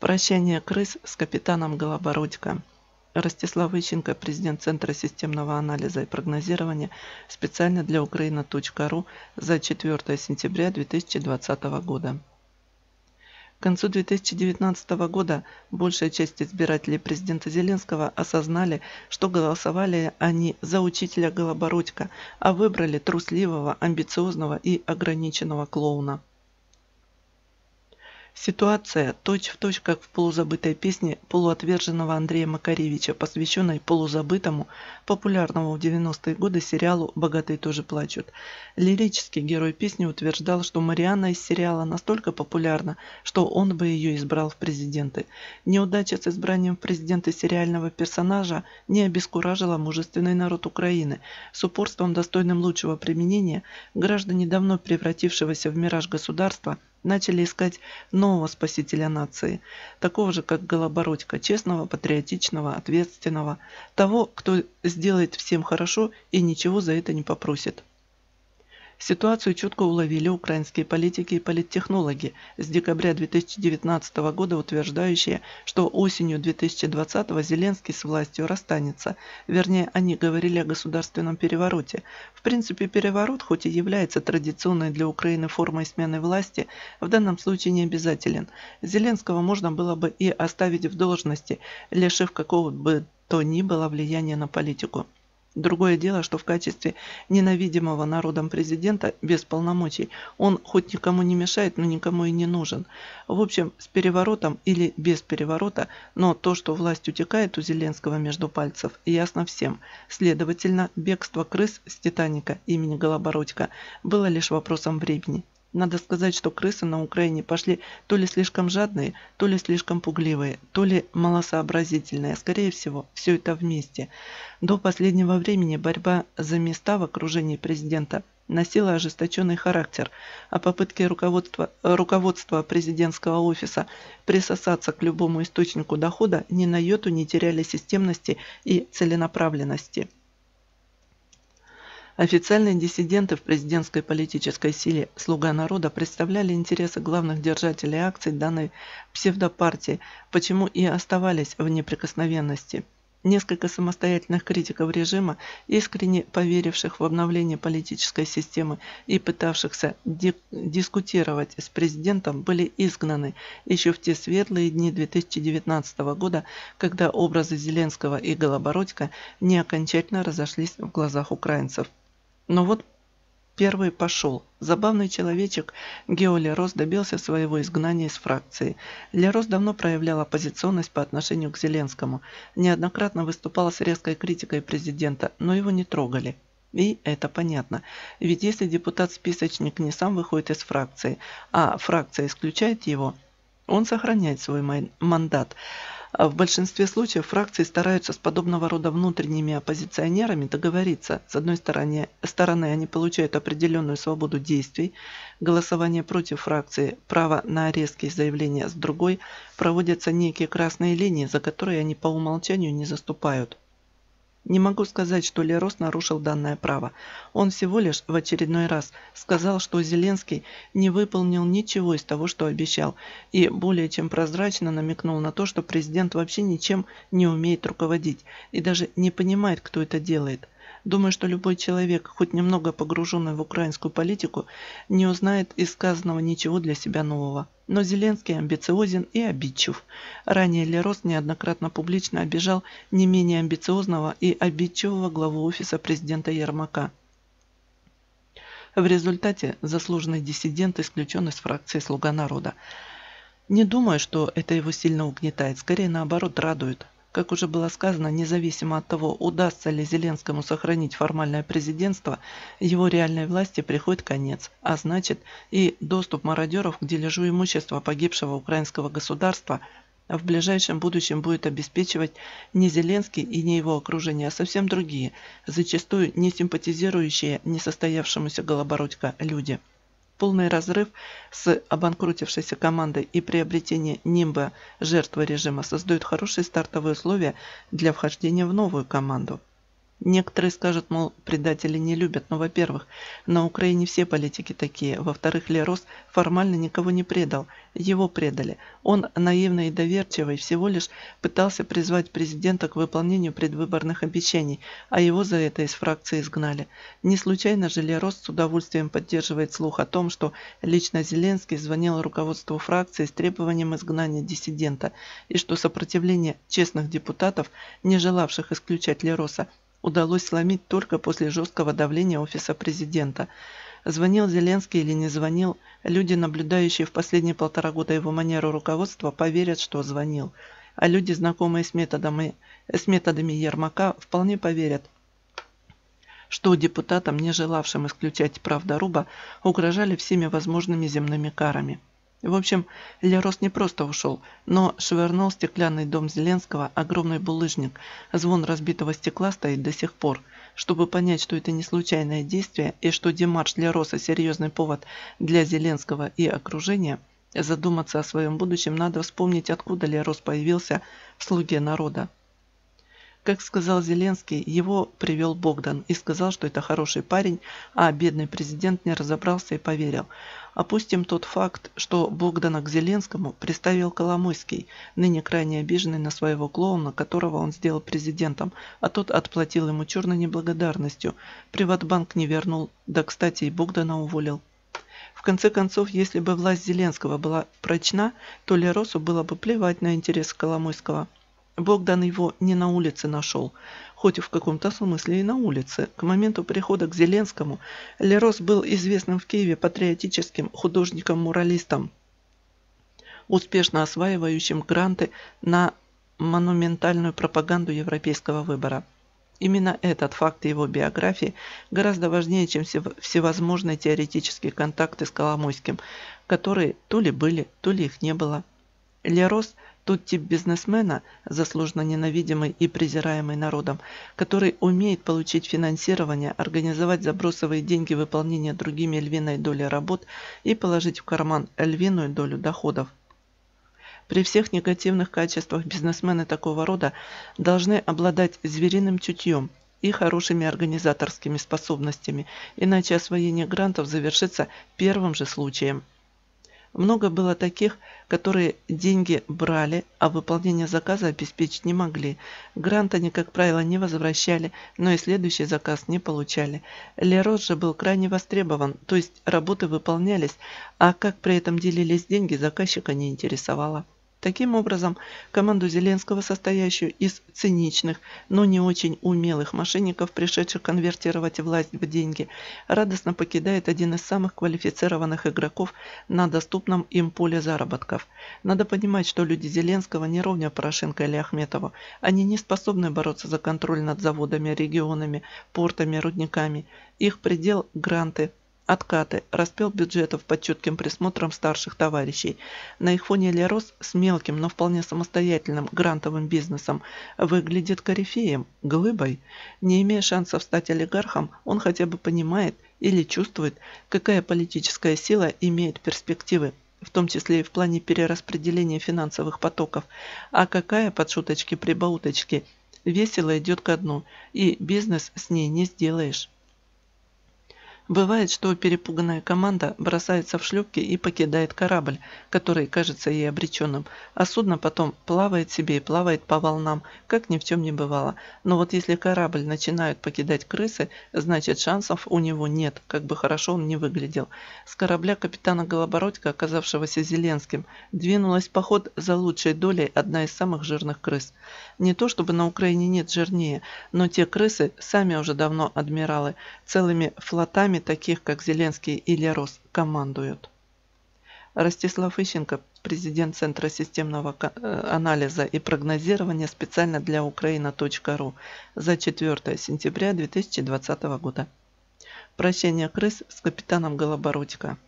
Прощание крыс с капитаном Голобородько. Ростислав Ищенко, президент Центра системного анализа и прогнозирования, специально для Украина.ру за 4 сентября 2020 года. К концу 2019 года большая часть избирателей президента Зеленского осознали, что голосовали они за учителя Голобородько, а выбрали трусливого, амбициозного и ограниченного клоуна. Ситуация точь-в-точь, как в полузабытой песне полуотверженного Андрея Макаревича, посвященной полузабытому, популярному в 90-е годы сериалу «Богатые тоже плачут». Лирический герой песни утверждал, что Марианна из сериала настолько популярна, что он бы ее избрал в президенты. Неудача с избранием в президенты сериального персонажа не обескуражила мужественный народ Украины. С упорством, достойным лучшего применения, граждане давно превратившегося в мираж государства начали искать нового спасителя нации, такого же, как Голобородько, честного, патриотичного, ответственного, того, кто сделает всем хорошо и ничего за это не попросит. Ситуацию четко уловили украинские политики и политтехнологи с декабря 2019 года, утверждающие, что осенью 2020 Зеленский с властью расстанется. Вернее, они говорили о государственном перевороте. В принципе, переворот, хоть и является традиционной для Украины формой смены власти, в данном случае не обязателен. Зеленского можно было бы и оставить в должности, лишив какого бы то ни было влияния на политику. Другое дело, что в качестве ненавидимого народом президента без полномочий он хоть никому не мешает, но никому и не нужен. В общем, с переворотом или без переворота, но то, что власть утекает у Зеленского между пальцев, ясно всем. Следовательно, бегство крыс с «Титаника» имени Голобородько было лишь вопросом времени. Надо сказать, что крысы на Украине пошли то ли слишком жадные, то ли слишком пугливые, то ли малосообразительные. Скорее всего, все это вместе. До последнего времени борьба за места в окружении президента носила ожесточенный характер, а попытки руководства президентского офиса присосаться к любому источнику дохода ни на йоту не теряли системности и целенаправленности. Официальные диссиденты в президентской политической силе «Слуга народа» представляли интересы главных держателей акций данной псевдопартии, почему и оставались в неприкосновенности. Несколько самостоятельных критиков режима, искренне поверивших в обновление политической системы и пытавшихся дискутировать с президентом, были изгнаны еще в те светлые дни 2019 года, когда образы Зеленского и Голобородько не окончательно разошлись в глазах украинцев. Но вот первый пошел. Забавный человечек Гео Лерос добился своего изгнания из фракции. Лерос давно проявлял оппозиционность по отношению к Зеленскому. Неоднократно выступал с резкой критикой президента, но его не трогали. И это понятно. Ведь если депутат-списочник не сам выходит из фракции, а фракция исключает его, он сохраняет свой мандат. В большинстве случаев фракции стараются с подобного рода внутренними оппозиционерами договориться. С одной стороны, они получают определенную свободу действий, голосование против фракции, право на резкие заявления, с другой проводятся некие красные линии, за которые они по умолчанию не заступают. Не могу сказать, что Лерос нарушил данное право. Он всего лишь в очередной раз сказал, что Зеленский не выполнил ничего из того, что обещал, и более чем прозрачно намекнул на то, что президент вообще ничем не умеет руководить и даже не понимает, кто это делает. Думаю, что любой человек, хоть немного погруженный в украинскую политику, не узнает из сказанного ничего для себя нового. Но Зеленский амбициозен и обидчив. Ранее Лерос неоднократно публично обижал не менее амбициозного и обидчивого главу офиса президента Ермака. В результате заслуженный диссидент исключен из фракции «Слуга народа». Не думаю, что это его сильно угнетает, скорее наоборот радует. Как уже было сказано, независимо от того, удастся ли Зеленскому сохранить формальное президентство, его реальной власти приходит конец, а значит и доступ мародеров к дележу имущества погибшего украинского государства в ближайшем будущем будет обеспечивать не Зеленский и не его окружение, а совсем другие, зачастую не симпатизирующие несостоявшемуся Голобородько люди. Полный разрыв с обанкротившейся командой и приобретение нимба жертвы режима создают хорошие стартовые условия для вхождения в новую команду. Некоторые скажут, мол, предателей не любят, но, во-первых, на Украине все политики такие, во-вторых, Лерос формально никого не предал, его предали. Он, наивный и доверчивый, всего лишь пытался призвать президента к выполнению предвыборных обещаний, а его за это из фракции изгнали. Не случайно же Лерос с удовольствием поддерживает слух о том, что лично Зеленский звонил руководству фракции с требованием изгнания диссидента, и что сопротивление честных депутатов, не желавших исключать Лероса, удалось сломить только после жесткого давления офиса президента. Звонил Зеленский или не звонил, люди, наблюдающие в последние 1,5 года его манеру руководства, поверят, что звонил. А люди, знакомые с методами Ермака, вполне поверят, что депутатам, не желавшим исключать правдоруба, угрожали всеми возможными земными карами. В общем, Лерос не просто ушел, но швырнул стеклянный дом Зеленского, огромный булыжник. Звон разбитого стекла стоит до сих пор. Чтобы понять, что это не случайное действие и что демарш Лероса серьезный повод для Зеленского и окружения, задуматься о своем будущем, надо вспомнить, откуда Лерос появился в «Слуге народа». Как сказал Зеленский, его привел Богдан и сказал, что это хороший парень, а бедный президент не разобрался и поверил. Опустим тот факт, что Богдана к Зеленскому приставил Коломойский, ныне крайне обиженный на своего клоуна, которого он сделал президентом, а тот отплатил ему черной неблагодарностью. Приватбанк не вернул, да, кстати, и Богдана уволил. В конце концов, если бы власть Зеленского была прочна, то Леросу было бы плевать на интересы Коломойского. Богдан его не на улице нашел, хоть в каком-то смысле и на улице. К моменту прихода к Зеленскому Лерос был известным в Киеве патриотическим художником-муралистом, успешно осваивающим гранты на монументальную пропаганду европейского выбора. Именно этот факт его биографии гораздо важнее, чем всевозможные теоретические контакты с Коломойским, которые то ли были, то ли их не было. Лерос – тот тип бизнесмена, заслуженно ненавидимый и презираемый народом, который умеет получить финансирование, организовать забросовые деньги выполнения другими львиной доли работ и положить в карман львиную долю доходов. При всех негативных качествах бизнесмены такого рода должны обладать звериным чутьем и хорошими организаторскими способностями, иначе освоение грантов завершится первым же случаем. Много было таких, которые деньги брали, а выполнение заказа обеспечить не могли. Грант они, как правило, не возвращали, но и следующий заказ не получали. Лерос же был крайне востребован, то есть работы выполнялись, а как при этом делились деньги, заказчика не интересовало. Таким образом, команду Зеленского, состоящую из циничных, но не очень умелых мошенников, пришедших конвертировать власть в деньги, радостно покидает один из самых квалифицированных игроков на доступном им поле заработков. Надо понимать, что люди Зеленского не ровня Порошенко или Ахметову. Они не способны бороться за контроль над заводами, регионами, портами, рудниками. Их предел – гранты. Откаты, распил бюджетов под чутким присмотром старших товарищей. На их фоне Лерос с мелким, но вполне самостоятельным грантовым бизнесом выглядит корифеем, глыбой. Не имея шансов стать олигархом, он хотя бы понимает или чувствует, какая политическая сила имеет перспективы, в том числе и в плане перераспределения финансовых потоков, а какая, под шуточки-прибауточки, весело идет ко дну, и бизнес с ней не сделаешь. Бывает, что перепуганная команда бросается в шлюпки и покидает корабль, который кажется ей обреченным, а судно потом плавает себе и плавает по волнам, как ни в чем не бывало. Но вот если корабль начинают покидать крысы, значит шансов у него нет, как бы хорошо он ни выглядел. С корабля капитана Голобородько, оказавшегося Зеленским, двинулась в поход за лучшей долей одна из самых жирных крыс. Не то чтобы на Украине нет жирнее, но те крысы сами уже давно адмиралы, целыми флотами таких, как Зеленский и Лерос, командуют. Ростислав Ищенко, президент Центра системного анализа и прогнозирования специально для Украина.ру за 4 сентября 2020 года. Прощание крыс с капитаном Голобородько.